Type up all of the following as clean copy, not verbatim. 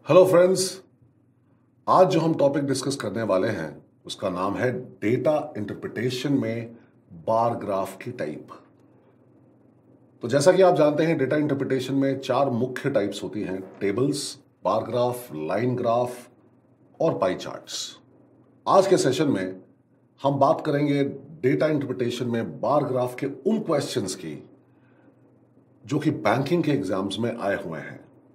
Hello friends. आज जो हम टॉपिक डिस्कस करने वाले हैं उसका नाम है डेटा इंटरप्रिटेशन में बार ग्राफ की टाइप। तो जैसा कि आप जानते हैं डेटा इंटरप्रिटेशन में चार मुख्य टाइप्स होती हैं: tables, bar graph, line graph और पाई चार्ट्स। आज के सेशन में हम बात करेंगे डेटा इंटरप्रिटेशन में बार ग्राफ के उन क्वेश्चंस की जो कि बैंकिंग के एग्जाम्स में आए हुए हैं।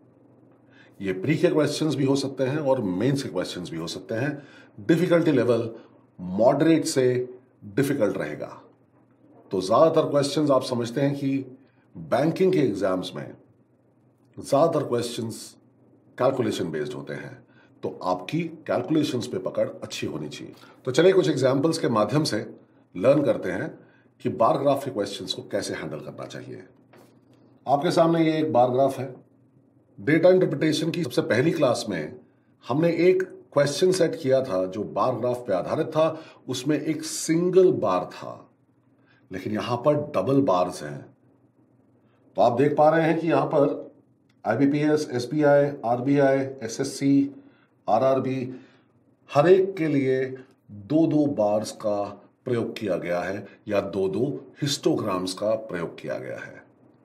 ये प्री के क्वेश्चंस भी हो सकते हैं और मेंस के क्वेश्चंस भी हो सकते हैं। डिफिकल्टी लेवल मॉडरेट से डिफिकल्ट रहेगा। तो ज्यादातर क्वेश्चंस आप समझते हैं कि बैंकिंग के एग्जाम्स में ज्यादातर क्वेश्चंस कैलकुलेशन बेस्ड होते हैं, तो आपकी कैलकुलेशंस पे पकड़ अच्छी होनी चाहिए। तो चलिए कुछ एग्जाम्पल्स के माध्यम से लर्न करते हैं कि बार ग्राफ के क्वेश्चंस को कैसे हैंडल करना चाहिए। आपके सामने ये एक बार ग्राफ है। डेटा इंटरप्रिटेशन की सबसे पहली क्लास में हमने एक क्वेश्चन सेट किया था जो बार ग्राफ पे आधारित था। उसमें एक सिंगल बार था, लेकिन यहां पर डबल बार्स हैं। तो आप देख पा रहे हैं कि यहां पर IBPS, SBI, RBI, SSC, RRB, हर एक के लिए दो दो बार्स का प्रयोग किया गया है या दो दो हिस्टोग्राम्स का प्रयोग किया गया है।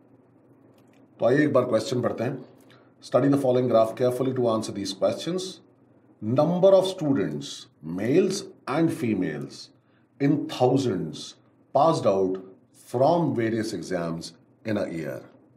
तो आइए एक बार क्वेश्चन पढ़ते हैं। Study the following graph carefully to answer these questions. Number of students, males and females, in thousands passed out from various exams in a year.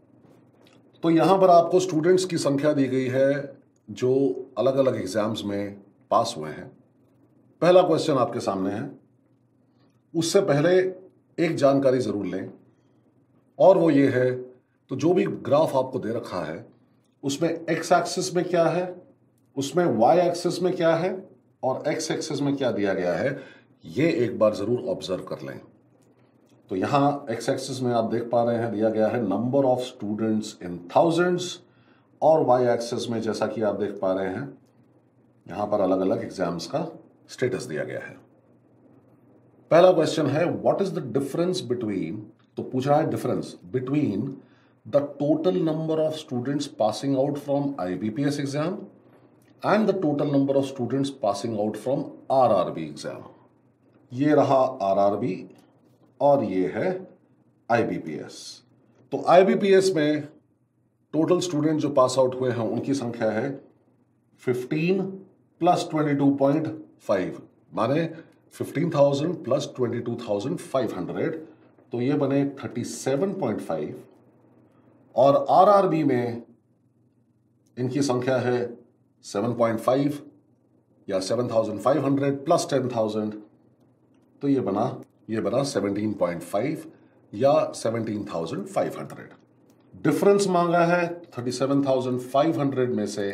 तो यहां पर आपको स्टूडेंट्स की संख्या दी गई है जो अलग अलग एग्जाम्स में पास हुए हैं। पहला क्वेश्चन आपके सामने है। उससे पहले एक जानकारी जरूर लें, और वो ये है, तो जो भी ग्राफ आपको दे रखा है उसमें एक्स एक्सिस में क्या है, उसमें वाई एक्सिस में क्या है और एक्स एक्सिस में क्या दिया गया है, ये एक बार जरूर ऑब्जर्व कर लें। तो यहां एक्स एक्सिस में आप देख पा रहे हैं दिया गया है number of students in thousands, और वाई एक्सिस में जैसा कि आप देख पा रहे हैं यहां पर अलग अलग एग्जाम्स का स्टेटस दिया गया है। पहला क्वेश्चन है what is the difference between, तो पूछ रहा है difference between the total number of students passing out from IBPS exam and the total number of students passing out from RRB exam। ये रहा RRB और ये है IBPS। तो IBPS में टोटल स्टूडेंट जो पास आउट हुए हैं उनकी संख्या है 15 प्लस 22.5, माने 15,000 प्लस 22,500, तो ये बने 37.5। और आरआरबी में इनकी संख्या है 7.5 या 7,500 प्लस 10,000, तो ये बना 17.5 या 17,500। डिफरेंस मांगा है 37,500 में से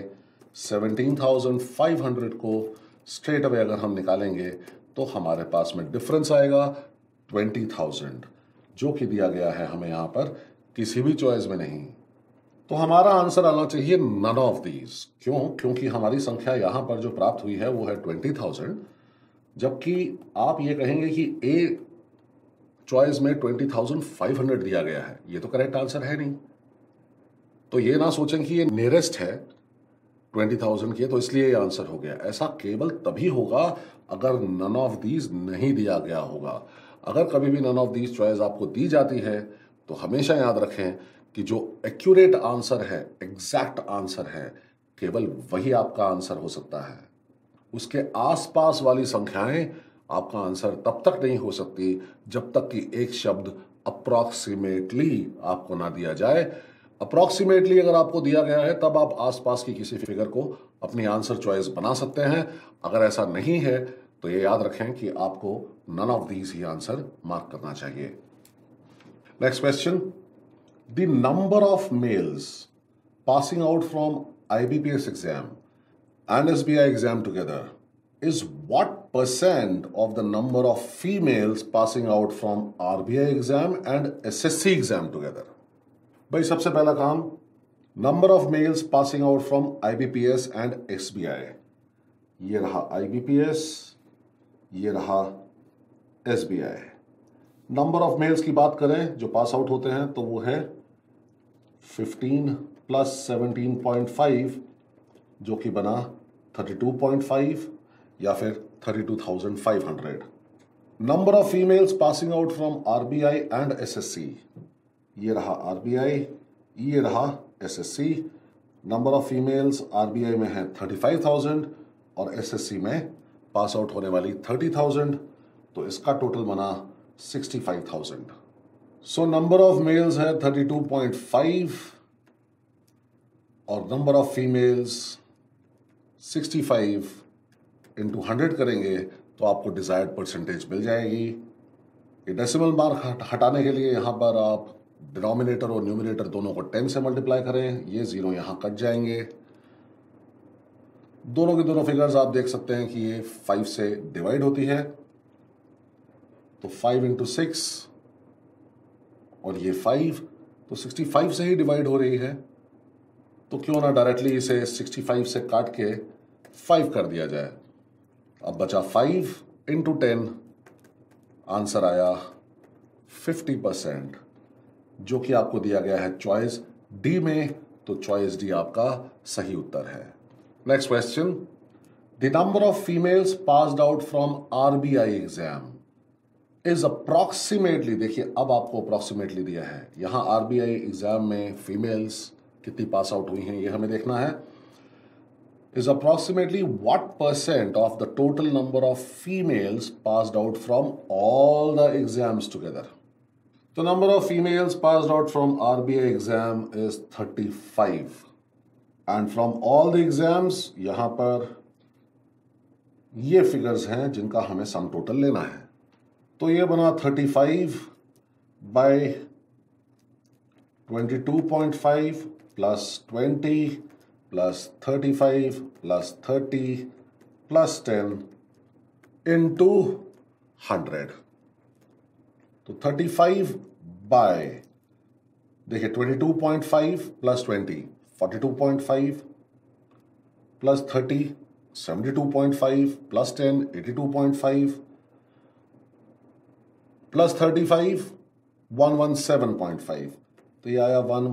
17,500 को स्ट्रेट अवे अगर हम निकालेंगे तो हमारे पास में डिफरेंस आएगा 20,000, जो कि दिया गया है हमें यहां पर किसी भी चॉइस में नहीं। तो हमारा आंसर आना चाहिए नन ऑफ दीज। क्यों? क्योंकि हमारी संख्या यहां पर जो प्राप्त हुई है वो है 20,000, जबकि आप ये कहेंगे कि ए चॉइस में 20,500 दिया गया है, ये तो करेक्ट आंसर है नहीं। तो ये ना सोचें कि ये नियरेस्ट है 20,000 के, तो इसलिए ये आंसर हो गया। ऐसा केवल तभी होगा अगर नन ऑफ दीज नहीं दिया गया होगा। अगर कभी भी नन ऑफ दीज चॉइस आपको दी जाती है तो हमेशा याद रखें कि जो एक्यूरेट आंसर है, एग्जैक्ट आंसर है, केवल वही आपका आंसर हो सकता है। उसके आसपास वाली संख्याएं आपका आंसर तब तक नहीं हो सकती जब तक कि एक शब्द अप्रॉक्सीमेटली आपको ना दिया जाए। अप्रॉक्सीमेटली अगर आपको दिया गया है तब आप आसपास की किसी फिगर को अपनी आंसर चॉइस बना सकते हैं। अगर ऐसा नहीं है तो ये याद रखें कि आपको नन ऑफ दीज ही आंसर मार्क करना चाहिए। Next question. The number of males passing out from IBPS exam and SBI exam together is what percent of the number of females passing out from RBI exam and SSC exam together? भाई सबसे पहला काम, number of males passing out from IBPS and SBI। ये रहा IBPS, ये रहा SBI। Number of mails की बात करें जो पास आउट होते हैं तो वो है 15 प्लस 17.5 जो कि बना 32.5 या फिर 32,500। Number of females passing out from RBI and SSC, ये रहा आरबीआई, ये रहा SSC. Number of females RBI में है 35,000 और एसएससी में पास आउट होने वाली 30,000, तो इसका टोटल बना 65,000। सो नंबर ऑफ मेल्स है 32.5 और नंबर ऑफ फीमेल्स 65 इंटू 100 करेंगे तो आपको डिजायर्ड परसेंटेज मिल जाएगी। ये डेसिमल मार्क हटाने के लिए यहाँ पर आप डिनोमिनेटर और न्यूमरेटर दोनों को 10 से मल्टीप्लाई करें, ये जीरो यहाँ कट जाएंगे। दोनों की दोनों फिगर्स आप देख सकते हैं कि ये 5 से डिवाइड होती है, तो 5 इंटू 6 और ये 5, तो 65 से ही डिवाइड हो रही है, तो क्यों ना डायरेक्टली इसे 65 से काट के 5 कर दिया जाए। अब बचा 5 इंटू 10, आंसर आया 50%, जो कि आपको दिया गया है चॉइस डी में, तो चॉइस डी आपका सही उत्तर है। Next question, the number of females passed out from RBI exam is approximately, देखिए अब आपको अप्रॉक्सीमेटली दिया है, यहां आरबीआई एग्जाम में फीमेल्स कितनी पास आउट हुई हैं ये हमें देखना है। Is approximately what percent of the total number of females passed out from all the exams together. तो number of females passed out from RBI exam is 35 and from all the exams, यहां पर ये figures हैं जिनका हमें sum total लेना है। तो ये बना 35 by 22.5 plus 20 plus 35 plus 30 plus 10 into 100। तो 35 बाय, देखिए 22.5 प्लस 20 42.5 प्लस 30 72.5 प्लस 10 82.5 प्लस 35 117.5, तो ये आया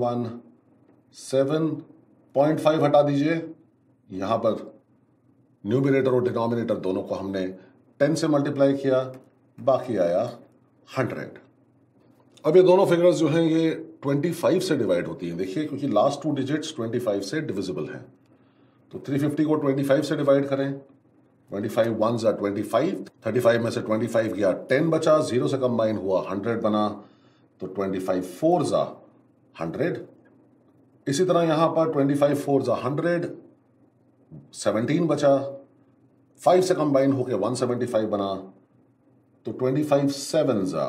117.5। हटा दीजिए, यहां पर न्यूमरेटर और डिनोमिनेटर दोनों को हमने 10 से मल्टीप्लाई किया, बाकी आया 100। अब ये दोनों फिगर्स जो हैं ये 25 से डिवाइड होती हैं, देखिए क्योंकि लास्ट 2 डिजिट्स 25 से डिविजिबल हैं। तो 350 को 25 से डिवाइड करें, 25 1s are 25, 35 में से 25 गया 10 बचा, 0 से कंबाइन हुआ 100 बना, तो 25 4s are 100। इसी तरह यहां पर 25 4s are 100, 17 बचा, 5 से कंबाइन होके 175 बना, तो 25 7s are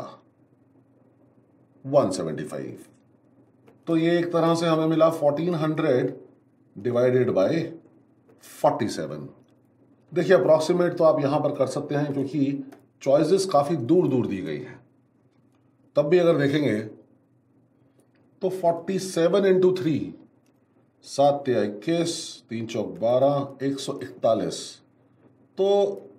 175। तो ये एक तरह से हमें मिला 1400 डिवाइडेड बाय 47। देखिए अप्रॉक्सीमेट तो आप यहां पर कर सकते हैं क्योंकि चॉइसेस काफी दूर दूर दी गई हैं, तब भी अगर देखेंगे तो 47 इंटू 3, 7 × 21, 3 × 12, 141, तो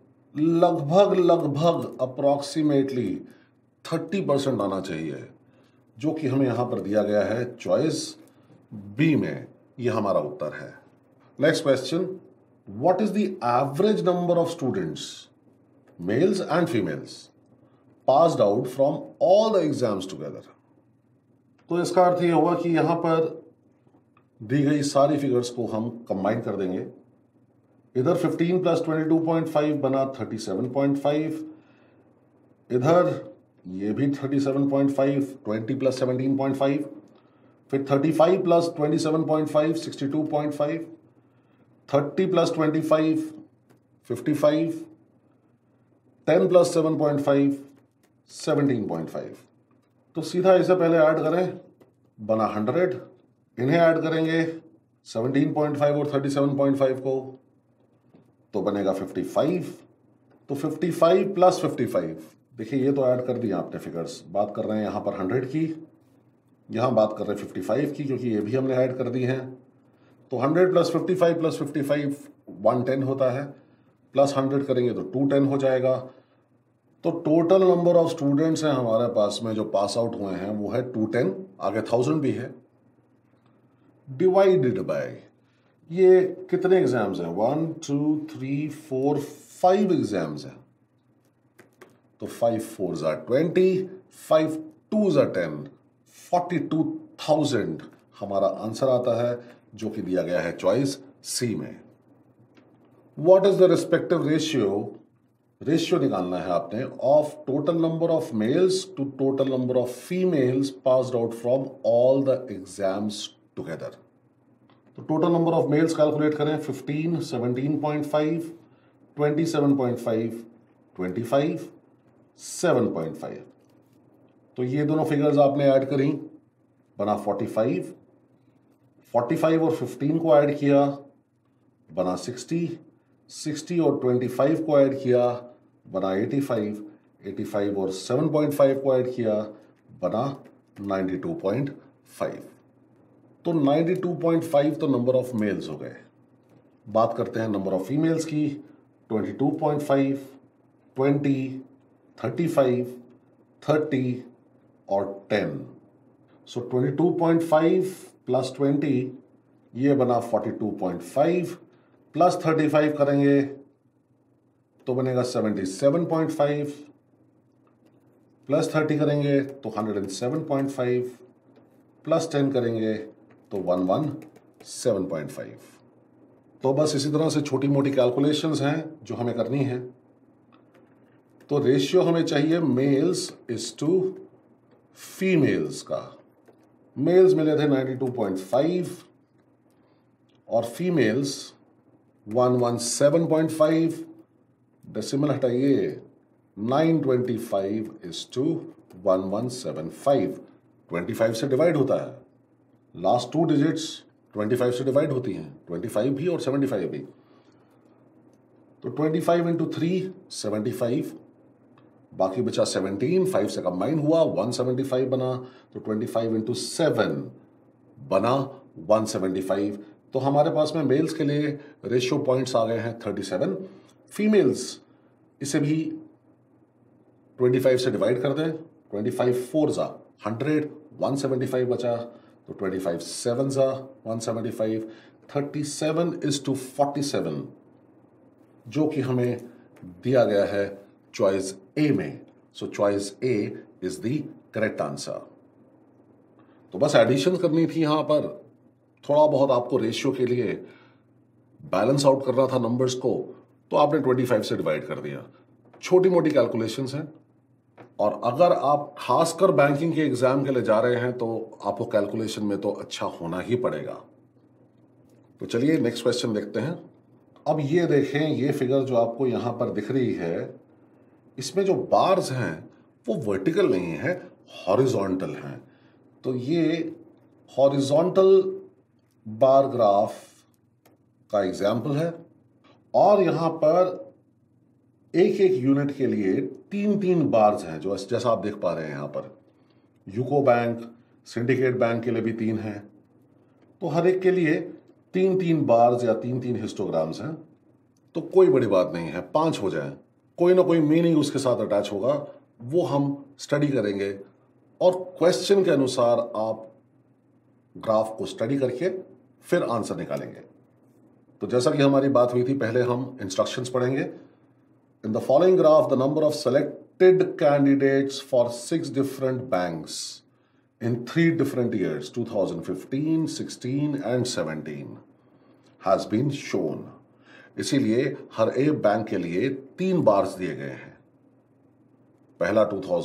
लगभग अप्रॉक्सीमेटली 30% आना चाहिए, जो कि हमें यहां पर दिया गया है चॉइस बी में, यह हमारा उत्तर है। Next question, what is the average number of students, males and females, passed out from all the exams together? तो इसका अर्थ ये होगा कि यहां पर दी गई सारी फिगर्स को हम कंबाइन कर देंगे। इधर 15 प्लस 22.5 बना 37.5, इधर ये भी 37.5, 20 प्लस 17.5, फिर 35 प्लस 27.5 62.5, 30 प्लस 25 55, 10 प्लस 7.5 17.5। तो सीधा इसे पहले ऐड करें, बना 100, इन्हें ऐड करेंगे 17.5 और 37.5 को, तो बनेगा 55। तो 55 प्लस 55, देखिए ये तो ऐड कर दिया आपने फिगर्स, बात कर रहे हैं यहां पर 100 की, यहां बात कर रहे हैं 55 की, क्योंकि ये भी हमने ऐड कर दी हैं। तो 100 प्लस 55 110 होता है, प्लस 100 करेंगे तो 210 हो जाएगा। तो टोटल नंबर ऑफ स्टूडेंट्स हैं हमारे पास में जो पास आउट हुए हैं वो है 210, आगे 1000 भी है, डिवाइडेड बाय ये कितने एग्जाम्स हैं? 1 2 3 4 5 एग्जाम्स हैं। तो 5 4s are 20, 5 2s are 10, 42,000 हमारा आंसर आता है, जो कि दिया गया है चॉइस सी में। What is the respective ratio निकालना है आपने of total number of males to total number of females passed out from all the exams together. तो total number of males calculate करें। 15, 17.5, 27.5, 25, 7.5। तो ये दोनों फिगर्स आपने ऐड करी, बना 45। 45 और 15 को ऐड किया, बना 60। 60 और 25 को ऐड किया, बना 85। 85 और 7.5 को ऐड किया, बना 92.5। तो 92.5 तो नंबर ऑफ मेल्स हो गए। बात करते हैं नंबर ऑफ फीमेल्स की। 22.5, 20, 35, 30 और 10। सो 22.5 प्लस 20 ये बना 42.5, प्लस 35 करेंगे तो बनेगा 77.5, प्लस 30 करेंगे तो 107.5, प्लस 10 करेंगे तो 117.5। तो बस इसी तरह से छोटी मोटी कैलकुलेशंस हैं जो हमें करनी है। तो रेशियो हमें चाहिए मेल्स इज टू फीमेल्स का। मेल्स मिले थे 92.5 और फीमेल्स 117.5। डेसिमल हटाइए, 925 इज टू 1175। 25 से डिवाइड होता है, लास्ट 2 डिजिट्स 25 से डिवाइड होती हैं, 25 भी और 75 भी। तो 25 इंटू 3 75, बाकी बचा 17, 5 से कंबाइन हुआ 175 बना। तो 25 इंटू 7 बना 175। तो हमारे पास में मेल्स के लिए रेशियो पॉइंट्स आ गए हैं 37। फीमेल्स इसे भी 25 से डिवाइड कर दें। 25 4 जा 100, 175 बचा। तो 25 7 जा 175। 37 इज टू 47 जो कि हमें दिया गया है चॉइस ए में। So choice A is the correct answer. तो बस एडिशन करनी थी यहां पर, थोड़ा बहुत आपको रेशियो के लिए बैलेंस आउट करना था नंबर्स को, तो आपने 25 से डिवाइड कर दिया। छोटी मोटी कैलकुलेशंस हैं, और अगर आप खासकर बैंकिंग के एग्जाम के लिए जा रहे हैं तो आपको कैलकुलेशन में तो अच्छा होना ही पड़ेगा। तो चलिए नेक्स्ट क्वेश्चन देखते हैं। अब ये देखें, ये फिगर जो आपको यहां पर दिख रही है, इसमें जो बार्स हैं वो वर्टिकल नहीं है, हॉरिजॉन्टल हैं। तो ये हॉरिजॉन्टल बार ग्राफ का एग्जाम्पल है, और यहां पर एक एक यूनिट के लिए 3-3 बार्स हैं, जो जैसा आप देख पा रहे हैं यहां पर। यूको बैंक, सिंडिकेट बैंक के लिए भी 3 हैं। तो हर एक के लिए 3-3 बार्स या 3-3 हिस्टोग्राम्स हैं। तो कोई बड़ी बात नहीं है, 5 हो जाए, कोई ना कोई मीनिंग उसके साथ अटैच होगा, वो हम स्टडी करेंगे। और क्वेश्चन के अनुसार आप ग्राफ को स्टडी करके फिर आंसर निकालेंगे। तो जैसा कि हमारी बात हुई थी, पहले हम इंस्ट्रक्शंस पढ़ेंगे। In the following graph, the number of selected candidates for 6 different banks in 3 different years, 2015, 16 and 17, has been shown. इसीलिए हर एक बैंक के लिए 3 बार्स दिए गए हैं। पहला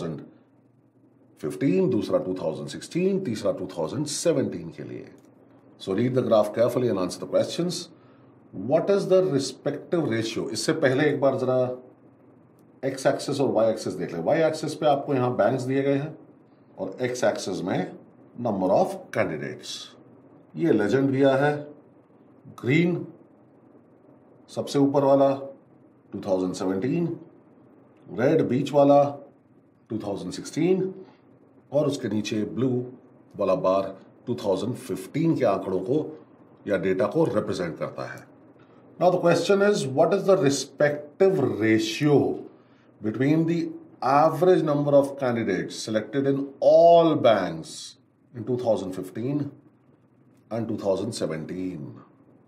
2015, दूसरा 2016, तीसरा 2017 के लिए। So read the graph carefully and answer the questions. What is the respective ratio? इससे पहले एक बार जरा एक्स एक्सिस और वाई एक्सिस देख लें। वाई एक्सिस पे आपको यहां बैंक्स दिए गए हैं, और एक्स एक्सिस में नंबर ऑफ कैंडिडेट्स। ये लेजेंड दिया है, ग्रीन सबसे ऊपर वाला 2017, रेड बीच वाला 2016, और उसके नीचे ब्लू वाला बार 2015 के आंकड़ों को या डेटा को रिप्रेजेंट करता है। Now the question is, what is the respective ratio between the average number of candidates selected in all banks in 2015 and 2017?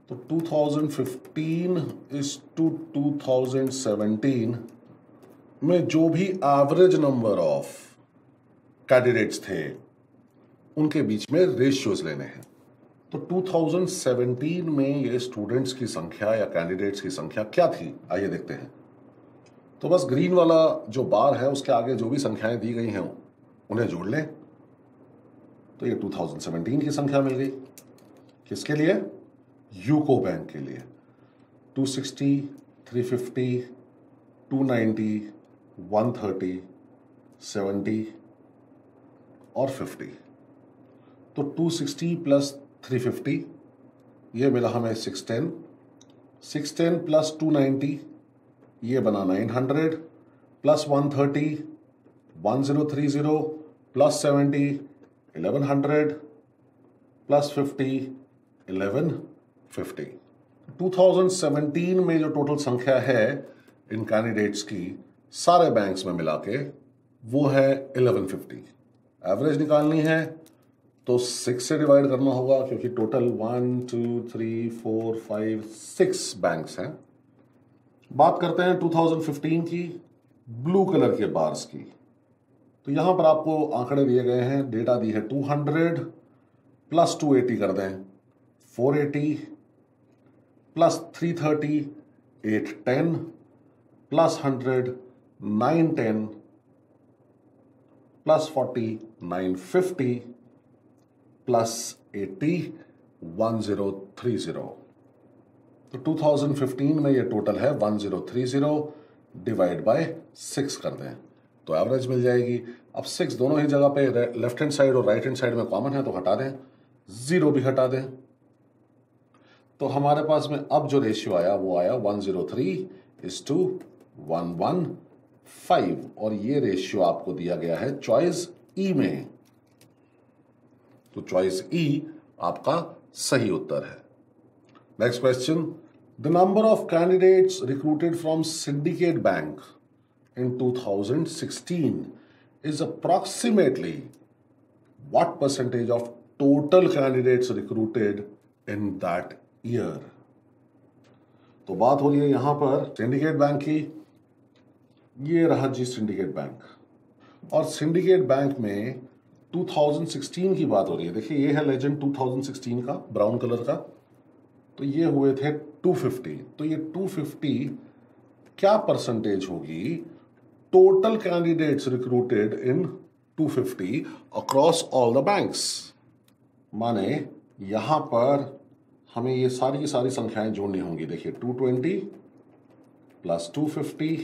तो 2015 इज टू 2017 में जो भी एवरेज नंबर ऑफ कैंडिडेट्स थे उनके बीच में रेशियोज लेने हैं। तो 2017 में ये स्टूडेंट्स की संख्या या कैंडिडेट्स की संख्या क्या थी, आइए देखते हैं। तो बस ग्रीन वाला जो बार है उसके आगे जो भी संख्याएं दी गई हैं उन्हें जोड़ लें। तो ये 2017 की संख्या मिल गई। किसके लिए? यूको बैंक के लिए। 260, 350, 290, 130, 70 और 50। तो 260 प्लस 350 ये मिला हमें 610, 610 प्लस 290 ये बना 900, प्लस 130 1030, प्लस 70 1100, प्लस 50 1150। 2017 में जो टोटल संख्या है इन कैंडिडेट्स की सारे बैंक्स में मिला के वो है 1150। एवरेज निकालनी है तो 6 से डिवाइड करना होगा क्योंकि टोटल 1 2 3 4 5 6 बैंक्स हैं। बात करते हैं 2015 की, ब्लू कलर के बार्स की। तो यहां पर आपको आंकड़े दिए गए हैं, डेटा दी है 200 प्लस 280 कर दें 480, प्लस 330 810, प्लस 100 910, प्लस 40 950, प्लस 80 1030। तो 2015 में ये टोटल है 1030, डिवाइड बाय 6 कर दें तो एवरेज मिल जाएगी। अब 6 दोनों ही जगह पे लेफ्ट हैंड साइड और राइट हैंड साइड में कॉमन है तो हटा दें, 0 भी हटा दें। तो हमारे पास में अब जो रेशियो आया वो आया 103:115 और ये रेशियो आपको दिया गया है चॉइस ई में। तो चॉइस ई आपका सही उत्तर है। Next question, the number of candidates recruited from Syndicate Bank in 2016 is approximately what percentage of total candidates recruited in that year? तो बात हो रही है यहां पर सिंडिकेट बैंक की। ये रहा जी सिंडिकेट बैंक, और सिंडिकेट बैंक में 2016 की बात हो रही है। देखिए ये है लेजेंड 2016 का, ब्राउन कलर का। तो ये हुए थे 250। तो ये 250 क्या परसेंटेज होगी total candidates recruited in 250 across all the banks? माने यहां पर हमें ये सारी की सारी संख्याएं जोड़नी होंगी। देखिए 220 plus 250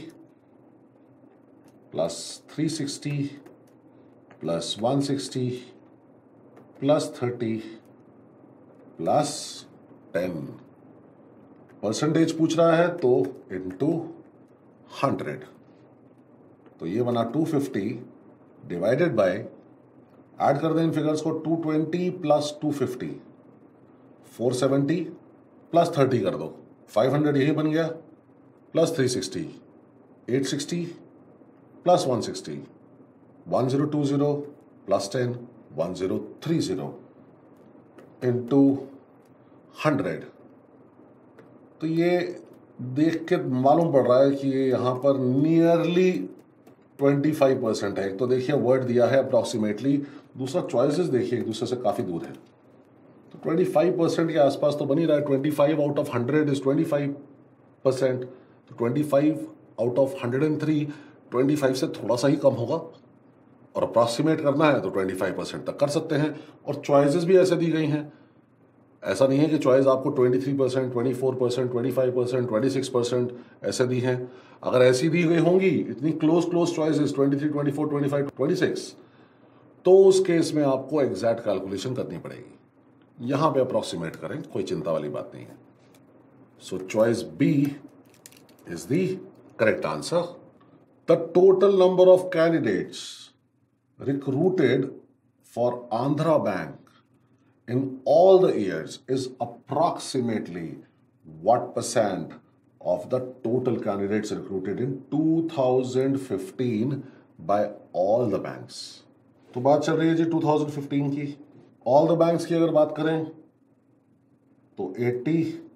plus 360 plus 160 plus 30 plus 10। Percentage पूछ रहा है तो इनटू 100। तो ये बना 250 डिवाइडेड बाय, ऐड कर दें इन फिगर्स को, 220 प्लस 250 470 प्लस 30 कर दो 500 यही बन गया, प्लस 360 860 प्लस 160 1020 प्लस 10 1030 इंटू 100। तो ये देख के मालूम पड़ रहा है कि ये यहाँ पर नियरली 25% है। एक तो देखिए वर्ड दिया है अप्रॉक्सीमेटली, दूसरा चॉइसेस देखिए एक दूसरे से काफ़ी दूर है। तो 25% के आसपास तो बन ही रहा है। 25 आउट ऑफ 100 इज 25%। तो 25 आउट ऑफ 103 25 से थोड़ा सा ही कम होगा, और अप्रॉक्सीमेट करना है तो 25% तक कर सकते हैं। और चॉइसेस भी ऐसे दी गई हैं, ऐसा नहीं है कि चॉइस आपको 23%, 24%, 25%, 26% ऐसे दी हैं। अगर ऐसी दी गई होंगी इतनी क्लोज चॉइसेस 23, 24, 25, 26, तो उस केस में आपको एग्जैक्ट कैलकुलेशन करनी पड़ेगी। यहां पे अप्रॉक्सीमेट करें, कोई चिंता वाली बात नहीं है। So choice B is the correct answer. The total number of candidates recruited for Andhra bank in all the years is approximately what percent of the total candidates recruited in 2015 by all the banks? तो बात चल रही है जी 2015 की। all the banks की अगर बात करें तो 80,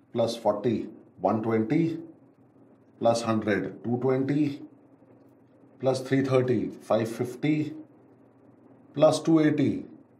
plus 40 120 plus 100 220 plus 330 550 plus 280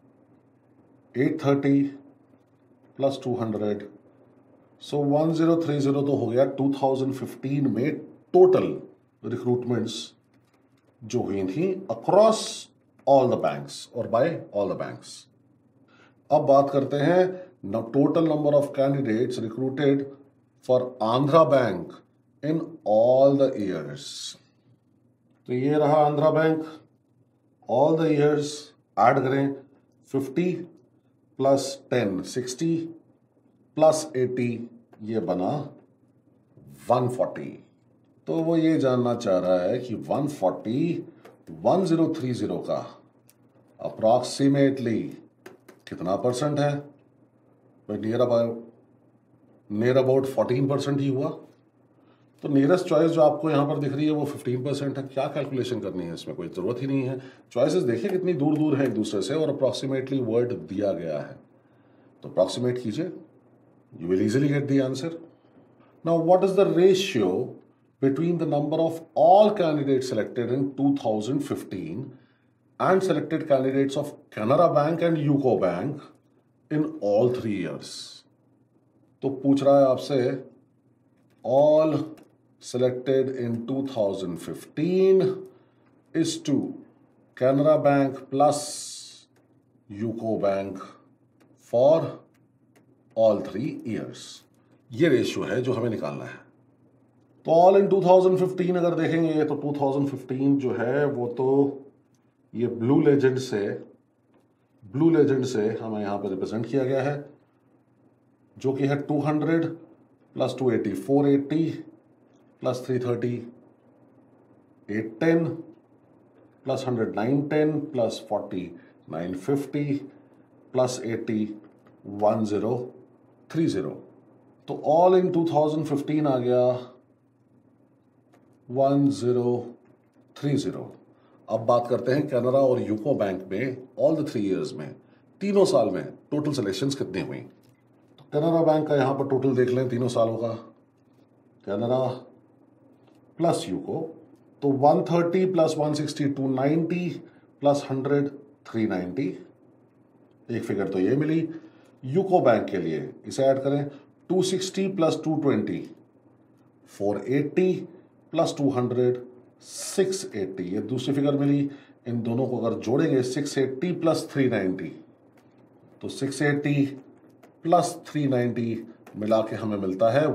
830 plus 200। So 1030 तो हो गया 2015 में टोटल रिक्रूटमेंट्स जो हुई थी अक्रॉस ऑल द बैंक्स और बाय ऑल द बैंक्स। अब बात करते हैं total number of candidates recruited for Andhra bank in all the years. तो ये रहा Andhra bank, all the years add करें 50 प्लस 10 60 प्लस 80 ये बना 140। तो वो ये जानना चाह रहा है कि 140 1030 का अप्रॉक्सीमेटली कितना परसेंट है। नियर अबाउट 14% ही हुआ। तो नियरेस्ट चॉइस जो आपको यहाँ पर दिख रही है वो 15% है। क्या कैलकुलेशन करनी है इसमें, कोई ज़रूरत ही नहीं है। चॉइसेस देखिए कितनी दूर दूर है एक दूसरे से और अप्रॉक्सीमेटली वर्ड दिया गया है, तो अप्रॉक्सीमेट कीजिए, you will easily get the answer. Now, what is the ratio between the number of all candidates selected in 2015 and selected candidates of Canara Bank and UCO Bank in all 3 years? तो पूछ रहा है आपसे all selected in 2015 is to Canara Bank plus UCO Bank for all 3 years. ये ratio है जो हमें निकालना है। तो ऑल इन 2015 अगर देखेंगे तो 2015 जो है वो तो ये ब्लू लेजेंड से हमें यहाँ पे रिप्रेजेंट किया गया है, जो कि है 200 plus 280 480 plus 330 810 plus 100 910 plus 40 950 plus 80 1030। तो ऑल इन 2015 आ गया 1030। अब बात करते हैं कैनरा और यूको बैंक में ऑल द 3 ईयर्स में, तीनों साल में टोटल सिलेक्शंस कितनी हुई। तो कैनरा बैंक का यहां पर टोटल देख लें तीनों सालों का, कैनरा प्लस यूको तो 130 प्लस 160 290 प्लस 100 390। एक फिगर तो ये मिली। यूको बैंक के लिए इसे ऐड करें 260 प्लस 220 480 प्लस 200 680। ये दूसरी फिगर मिली। इन दोनों को अगर जोड़ेंगे 680 प्लस 390 तो 680 प्लस 390 मिला के हमें मिलता है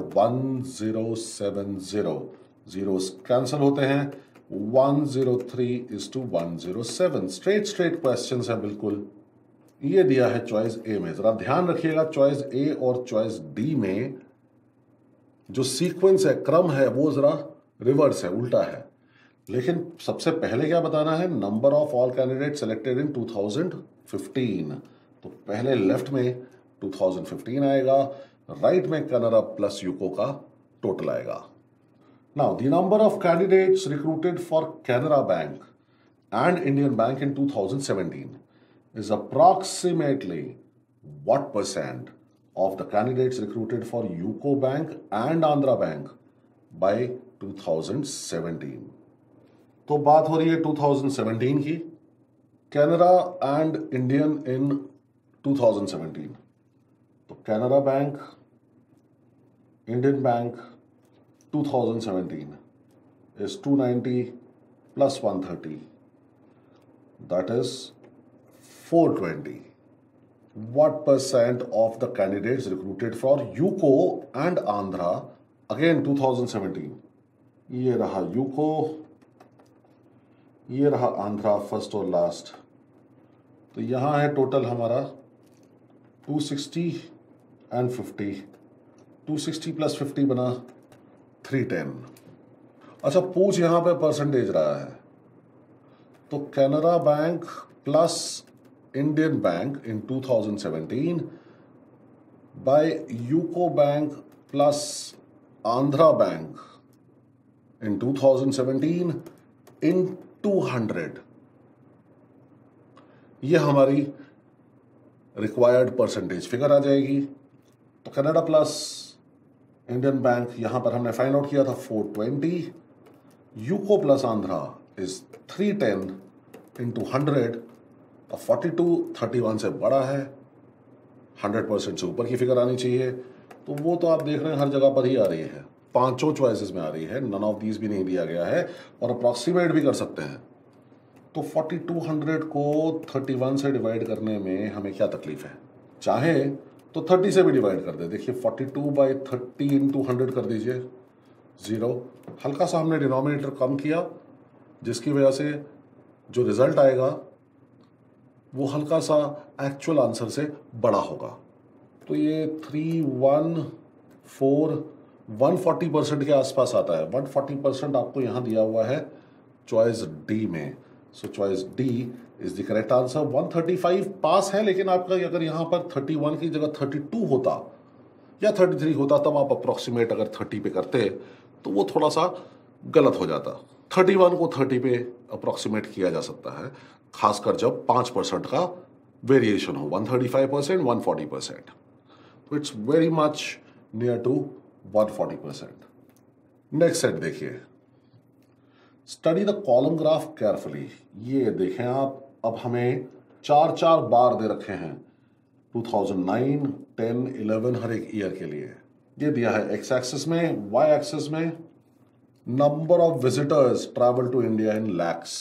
1070। जीरोस कैंसिल होते हैं, 103 इज टू 107। स्ट्रेट क्वेश्चंस है बिल्कुल। ये दिया है चॉइस ए में। जरा ध्यान रखिएगा, चॉइस ए और चॉइस डी में जो सीक्वेंस है, क्रम है, वो जरा रिवर्स है, उल्टा है। लेकिन सबसे पहले क्या बताना है, number of all candidate selected in 2015। तो पहले लेफ्ट में 2015 आएगा, राइट में कैनरा प्लस यूको का टोटल आएगा। Now the number of candidates recruited for Canara bank and Indian bank in 2017 is approximately what percent of the candidates recruited for UCO Bank and Andhra Bank by 2017। तो बात हो रही है 2017 की, Canara and Indian in 2017। तो Canara bank, Indian bank 2017 is 290 plus 130, that is 420. What percent of the candidates recruited for UCO and Andhra again 2017? ये रहा UCO, ये रहा आंध्रा, फर्स्ट और लास्ट। तो यहां है टोटल हमारा 260 एंड 50। 260 प्लस 50 बना 310। अच्छा, पूछ यहां पे परसेंटेज रहा है, तो Canara bank plus Indian Bank in 2017 by UCO Bank plus Andhra Bank in 2017 in 200। ये हमारी रिक्वायर्ड परसेंटेज फिगर आ जाएगी। तो कनाडा प्लस इंडियन बैंक यहां पर हमने फाइंड आउट किया था 420, UCO plus Andhra is 310 into 100, और 42 31 से बड़ा है, 100% से ऊपर की फिगर आनी चाहिए। तो वो तो आप देख रहे हैं हर जगह पर ही आ रही है, पांचों चॉइसेस में आ रही है, नन ऑफ दीज भी नहीं दिया गया है, और अप्रॉक्सीमेट भी कर सकते हैं। तो 4200 को 31 से डिवाइड करने में हमें क्या तकलीफ है? चाहे तो 30 से भी डिवाइड कर दे। देखिए 42/30 इंटू 100 कर दीजिए, 0। हल्का सा हमने डिनोमिनेटर कम किया, जिसकी वजह से जो रिजल्ट आएगा वो हल्का सा एक्चुअल आंसर से बड़ा होगा। तो ये 314 140% के आसपास आता है। 140% आपको यहाँ दिया हुआ है चॉइस डी में। So choice D is the correct answer. 135 पास है, लेकिन आपका अगर यहाँ पर 31 की जगह 32 होता या 33 होता, तब आप अप्रोक्सीमेट अगर 30 पे करते तो वो थोड़ा सा गलत हो जाता। 31 को 30 पे अप्रोक्सीमेट किया जा सकता है, खासकर जब 5% का वेरिएशन हो, 135%, 140%। तो it's very much near to 140%। Next set देखिए, study the column graph carefully. ये देखें आप, अब हमें 4 बार दे रखे हैं 2009, 10, 11 हर एक ईयर के लिए। ये दिया है एक्स एक्सिस में, वाई एक्सिस में number of visitors travel to India in lakhs.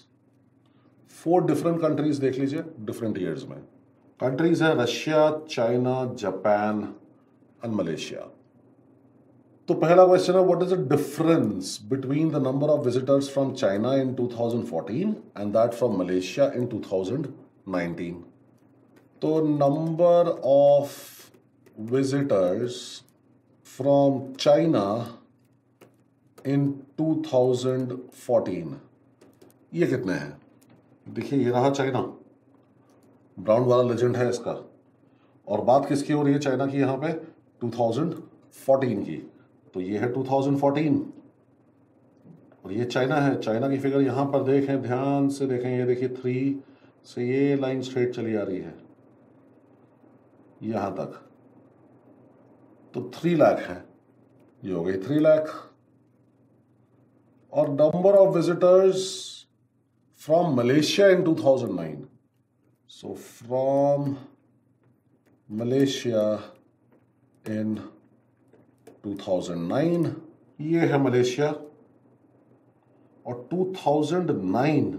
4 different countries देख लीजिए डिफरेंट ईयर्स में। कंट्रीज है Russia, China, Japan and Malaysia. तो पहला क्वेश्चन है, what is the difference between the number of visitors from China in 2014 and that from Malaysia in 2019? तो number of visitors from China in 2014 ये कितने हैं? देखिए ये रहा चाइना, ब्राउन वाला लेजेंड है इसका। और बात किसकी हो रही है चाइना की यहाँ पे? 2014 की। तो ये है 2014 और ये चाइना है। चाइना की फिगर यहाँ पर देखें, ध्यान से देखें, ये देखिए 3 से ये लाइन स्ट्रेट चली आ रही है यहाँ तक, तो 3 लाख है, ये हो गई 3 लाख। और number of visitors from Malaysia in 2009, so from Malaysia in 2009, ये है मलेशिया। और 2009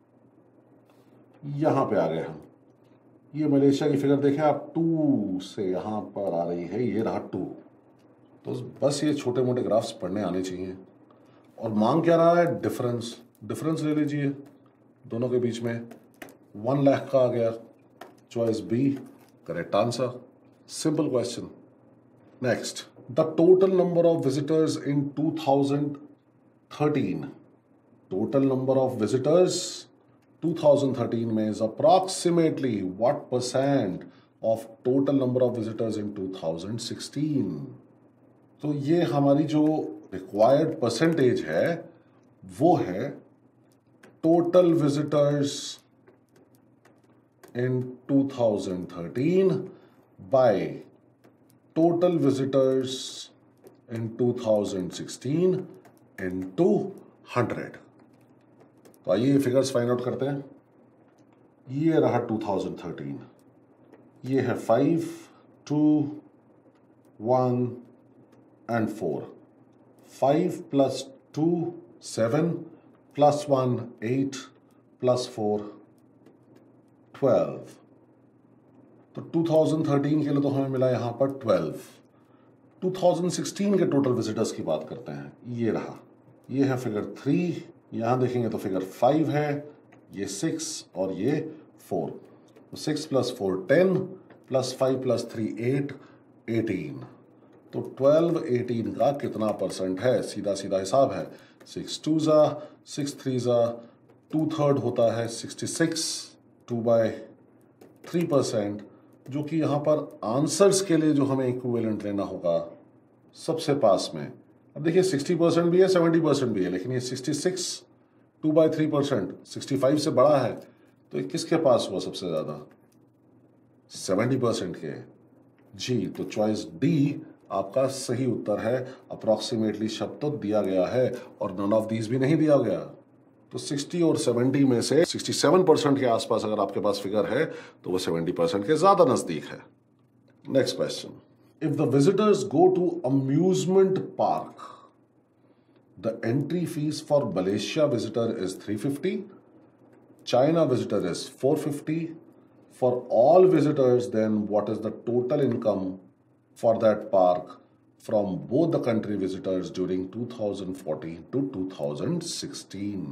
यहां पे आ गए हम, ये मलेशिया की फिगर देखें आप, 2 से यहां पर आ रही है, ये रहा 2। तो बस ये छोटे मोटे ग्राफ्स पढ़ने आने चाहिए। और मांग क्या रहा है? डिफरेंस। डिफरेंस ले लीजिए दोनों के बीच में, 1 लाख का आ गया। Choice B correct answer. Simple question. Next, the total number of visitors in 2013। Total number of visitors 2013 में is approximately what percent of total number of visitors in 2016? तो ये हमारी जो रिक्वायर्ड परसेंटेज है वो है total visitors in 2013 by total visitors in 2016 into 100। तो आइए फिगर्स फाइंड आउट करते हैं। ये रहा 2013, ये है 5, 2, 1 and 4। 5 plus 2 7 plus 1 8 plus 4 12। तो 2013 के लिए तो हमें मिला यहाँ पर 12। 2016 के टोटल विजिटर्स की बात करते हैं। ये रहा, ये है फिगर 3, यहाँ देखेंगे तो फिगर 5 है, ये 6 और ये 4। तो 6 plus 4 10 plus 5 plus 3 8 18। तो 12 18 का कितना परसेंट है? सीधा सीधा हिसाब है, 6 2 ज़ा 6 3 ज़ा 2/3 होता है 66, 2/3%, जो कि यहाँ पर आंसर्स के लिए जो हमें इक्विवेलेंट लेना होगा सबसे पास में। अब देखिए 60% भी है, 70% भी है, लेकिन ये 66 2/3% 65 से बड़ा है, तो ये किसके पास हुआ सबसे ज़्यादा? 70% के। जी, तो चॉइस डी आपका सही उत्तर है। अप्रॉक्सीमेटली शब्द तो दिया गया है और नन ऑफ दीज भी नहीं दिया गया। तो 60 और 70 में से 67% के आसपास अगर आपके पास फिगर है तो वो 70% के ज्यादा नजदीक है। Next question, if the visitors go to amusement park, the entry fee for Malaysia visitor is 350, China visitor is 450, for all visitors, then what is the total income for that park from both the country visitors during 2014 to 2016?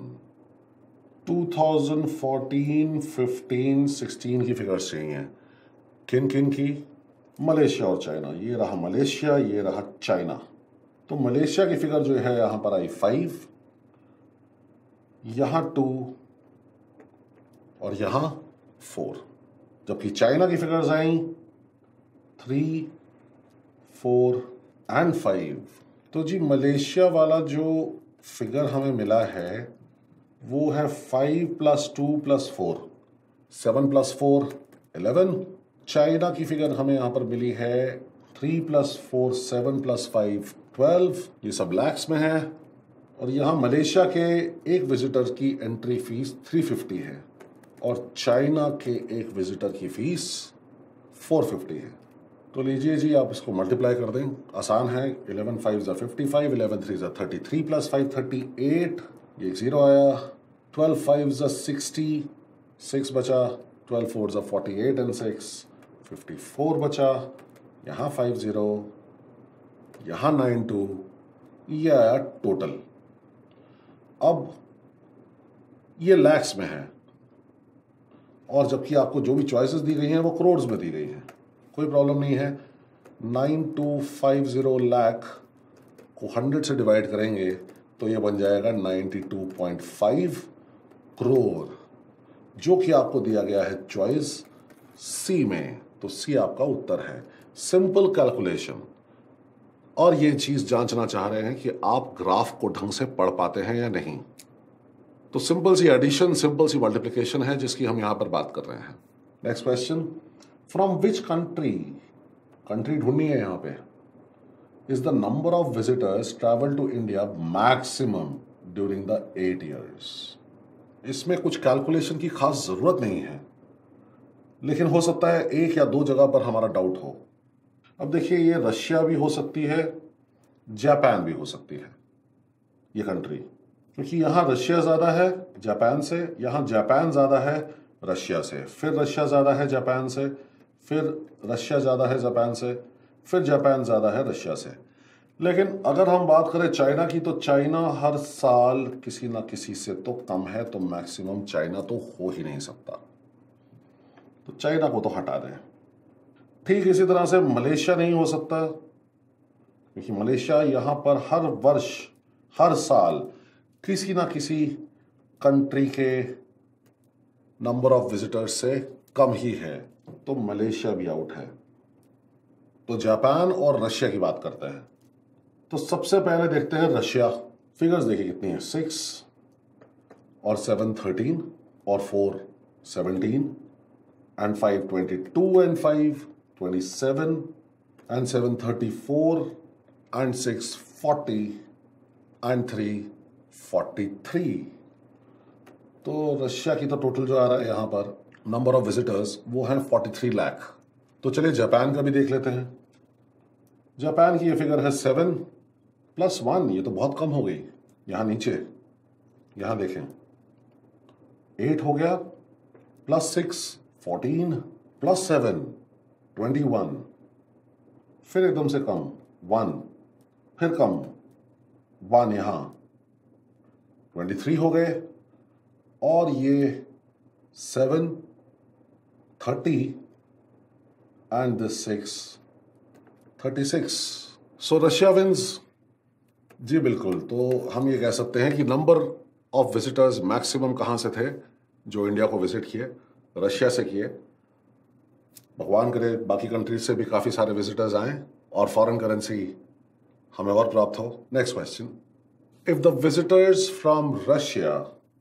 2014, 15, 16 की figures चाहिए। किन किन की? Malaysia और China. ये रहा Malaysia, ये रहा चाइना। तो मलेशिया की फिगर जो है यहां पर आई 5, यहां 2 और यहां 4, जबकि चाइना की फिगर्स आई 3, 4 एंड 5। तो जी मलेशिया वाला जो फिगर हमें मिला है वो है 5 + 2 + 4, 7 + 4 11। चाइना की फिगर हमें यहां पर मिली है 3 + 4 7 + 5 12। ये सब लैक्स में है। और यहां मलेशिया के एक विजिटर की एंट्री फीस 350 है और चाइना के एक विजिटर की फीस 450 है। तो लीजिए जी, आप इसको मल्टीप्लाई कर दें, आसान है। 11 5 = 55, 11 3 = 33 + 5 38, ये 0 आया। 12 5 = 60, 6 बचा। 12 4 = 48 एंड 6 54 बचा। यहाँ 5 0, यहाँ 9 2, ये आया टोटल। अब ये लैक्स में है और जबकि आपको जो भी चॉइसेस दी गई हैं वो करोड़ में दी गई हैं, कोई प्रॉब्लम नहीं है। 9250 लाख को 100 से डिवाइड करेंगे तो ये बन जाएगा 92.5 करोड़, जो कि आपको दिया गया है चॉइस सी में। तो सी आपका उत्तर है। Simple calculation. और ये चीज जांचना चाह रहे हैं कि आप ग्राफ को ढंग से पढ़ पाते हैं या नहीं। तो सिंपल सी एडिशन, सिंपल सी मल्टीप्लिकेशन है जिसकी हम यहां पर बात कर रहे हैं। Next question, from which country, country ढूंढनी है यहां पे, is the number of visitors travel to India maximum during the 8 years। इसमें कुछ कैलकुलेशन की खास जरूरत नहीं है, लेकिन हो सकता है एक या दो जगह पर हमारा डाउट हो। अब देखिए, ये रशिया भी हो सकती है, जापान भी हो सकती है ये कंट्री, क्योंकि यहां रशिया ज्यादा है जापान से, यहां जापान ज्यादा है रशिया से, फिर रशिया ज्यादा है जापान से, फिर रशिया ज्यादा है जापान से, फिर जापान ज्यादा है रशिया से। लेकिन अगर हम बात करें चाइना की, तो चाइना हर साल किसी ना किसी से तो कम है, तो मैक्सिमम चाइना तो हो ही नहीं सकता, तो चाइना को तो हटा दें। ठीक इसी तरह से मलेशिया नहीं हो सकता, क्योंकि मलेशिया यहां पर हर वर्ष हर साल किसी ना किसी कंट्री के नंबर ऑफ विजिटर्स से कम ही है, तो मलेशिया भी आउट है। तो जापान और रशिया की बात करते हैं। तो सबसे पहले देखते हैं रशिया। फिगर्स देखिए कितनी है, 6 और 7 13 और 4 17 and 5 22 and 5 27 and 7 34 and 6 40 and 3 43। तो रशिया की तो टोटल जो आ रहा है यहां पर नंबर ऑफ विजिटर्स वो है 43 लाख। तो चलिए जापान का भी देख लेते हैं। जापान की ये फिगर है 7 + 1, ये तो बहुत कम हो गई। यहां नीचे यहां देखें 8 हो गया, +6 14, +7 21, फिर एकदम से कम 1, फिर कम 1, यहां 23 हो गए, और ये 7 30 and this 6 36। So Russia wins. जी बिल्कुल। तो हम ये कह सकते हैं कि नंबर ऑफ विजिटर्स मैक्सिमम कहां से थे जो इंडिया को विजिट किए, रशिया से किए। भगवान करे बाकी कंट्रीज से भी काफी सारे विजिटर्स आए और फॉरेन करेंसी हमें और प्राप्त हो। Next question, if the visitors from Russia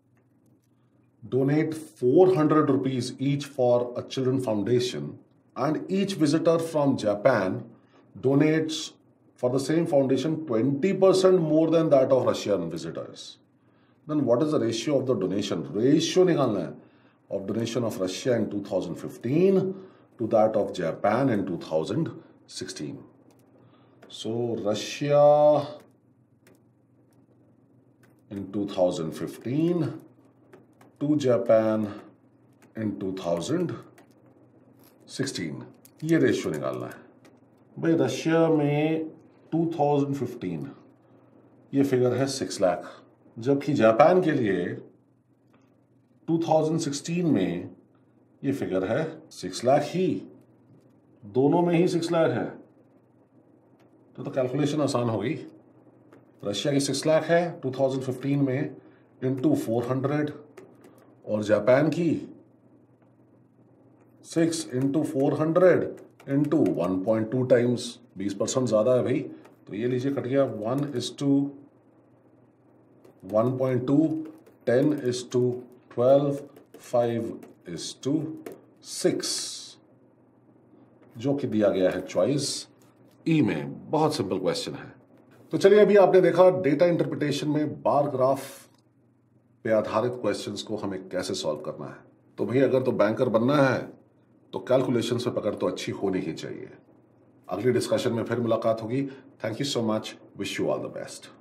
donate 400 rupees each for a children foundation and each visitor from Japan donates for the same foundation 20% more than that of Russian visitors, then what is the ratio of the donation? Ratio निकालना है of donation of Russia in 2015 to that of Japan in 2016. So Russia in 2015 to Japan in 2016, ये ratio निकालना है भाई। Russia में 2015 ये figure है 6 लाख, जबकि जापान के लिए 2016 में ये फिगर है 6 लाख ही, दोनों में ही 6 लाख है। तो कैलकुलेशन आसान हो गई। रशिया की 6 लाख है 2015 में इंटू 400 और जापान की 6 इंटू 400 इंटू 1.2 टाइम्स, 20% ज़्यादा है भाई। तो ये लीजिए कट गया 1:1.2, 10:12, 5:6, जो कि दिया गया है चॉइस ई में। बहुत सिंपल क्वेश्चन है। तो चलिए, अभी आपने देखा डेटा इंटरप्रिटेशन में बार ग्राफ पे आधारित क्वेश्चंस को हमें कैसे सॉल्व करना है। तो भाई अगर तो बैंकर बनना है तो कैलकुलेशंस पे पकड़ तो अच्छी होनी ही चाहिए। अगली डिस्कशन में फिर मुलाकात होगी। Thank you so much, wish you all the best.